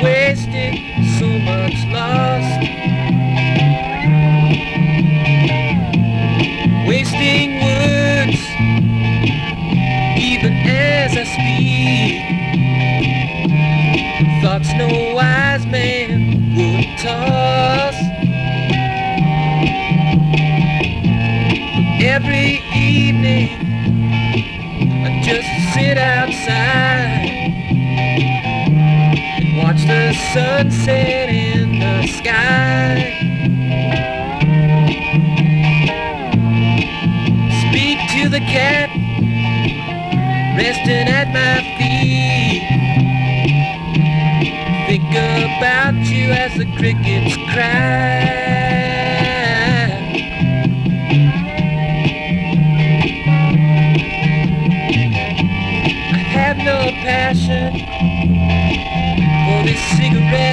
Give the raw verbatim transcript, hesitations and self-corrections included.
wasted, so much lost. Wasting words, even as I speak. Thoughts no wise man would toss. Every evening I just sit outside and watch the sunset in the sky. Speak to the cat resting at my feet. Think about you as the crickets cry. I have no passion for this cigarette.